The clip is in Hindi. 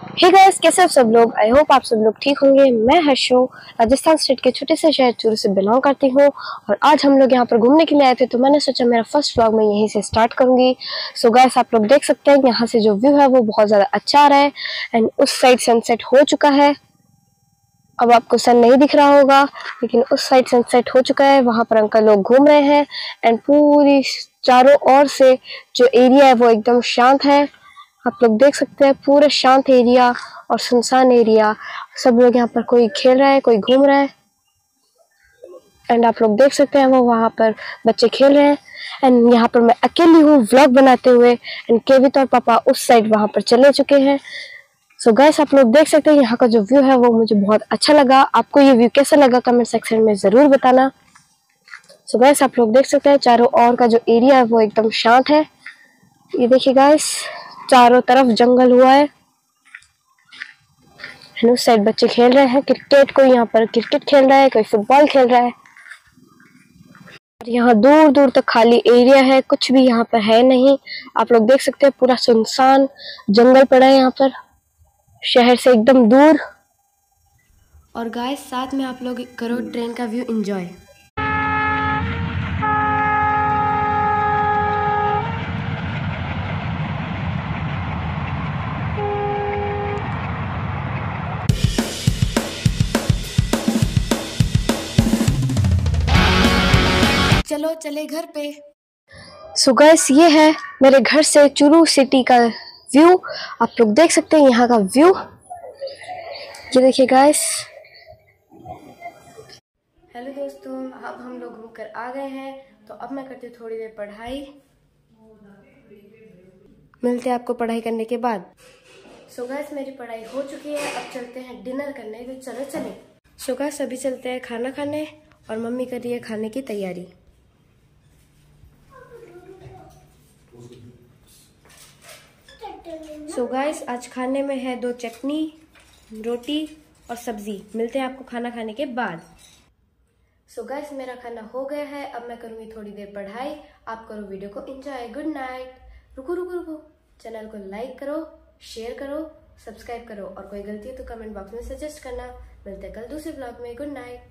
हे गाइस, कैसे आप सब लोग। आई होप आप सब लोग ठीक होंगे। मैं हर्षो राजस्थान स्टेट के छोटे से शहर चूरू से बिलोंग करती हूँ और आज हम लोग यहाँ पर घूमने के लिए आए थे, तो मैंने सोचा मेरा फर्स्ट व्लॉग मैं यहीं से स्टार्ट करूंगी। सो गाइस, आप लोग देख सकते हैं यहाँ से जो व्यू है वो बहुत ज़्यादा अच्छा आ रहा है एंड उस साइड सनसेट हो चुका है। अब आपको सन नहीं दिख रहा होगा, लेकिन उस साइड सनसेट हो चुका है। वहाँ पर अंकल लोग घूम रहे हैं एंड पूरी चारों ओर से जो एरिया है वो एकदम शांत है। आप लोग देख सकते हैं पूरा शांत एरिया और सुनसान एरिया। सब लोग यहाँ पर कोई खेल रहा है, कोई घूम रहा है एंड आप लोग देख सकते हैं वो वहाँ पर बच्चे खेल रहे हैं एंड यहाँ पर मैं अकेली हूँ व्लॉग बनाते हुए एंड केवित और पापा उस साइड वहाँ पर चले चुके हैं। सो गाइस, आप लोग देख सकते हैं यहाँ का जो व्यू है वो मुझे बहुत अच्छा लगा। आपको ये व्यू कैसा लगा कमेंट सेक्शन में ज़रूर बताना। सो गाइस, आप लोग देख सकते हैं चारों ओर का जो एरिया है वो एकदम शांत है। ये देखिए गाइस, चारों तरफ जंगल हुआ है। उस साइड बच्चे खेल रहे हैं क्रिकेट, कोई यहाँ पर क्रिकेट खेल रहा है, कोई फुटबॉल खेल रहा है। और यहाँ दूर दूर तक खाली एरिया है, कुछ भी यहाँ पर है नहीं। आप लोग देख सकते हैं पूरा सुनसान जंगल पड़ा है यहाँ पर, शहर से एकदम दूर। और गाइस, साथ में आप लोग करो ट्रेन का व्यू एंजॉय। चलो चले घर पे। सो गाइस, ये है मेरे घर से चूरू सिटी का व्यू। आप लोग देख सकते हैं यहाँ का व्यू। ये देखिए गाइस। हेलो दोस्तों, अब हम लोग घूमकर आ गए हैं, तो अब मैं करती हूँ थोड़ी देर पढ़ाई। मिलते हैं आपको पढ़ाई करने के बाद। सो गाइस, मेरी पढ़ाई हो चुकी है, अब चलते हैं डिनर करने। तो चलो चले। सो गाइस, अभी चलते हैं खाना खाने और मम्मी कर रही है खाने की तैयारी। सो गाइस, आज खाने में है 2 चटनी, रोटी और सब्जी। मिलते हैं आपको खाना खाने के बाद। सो गाइस, मेरा खाना हो गया है, अब मैं करूंगी थोड़ी देर पढ़ाई। आप करो वीडियो को एंजॉय। Good night. रुको रुको रुको, चैनल को लाइक करो, शेयर करो, सब्सक्राइब करो और कोई गलती है तो कमेंट बॉक्स में सजेस्ट करना। मिलते हैं कल दूसरे ब्लॉग में। Good night.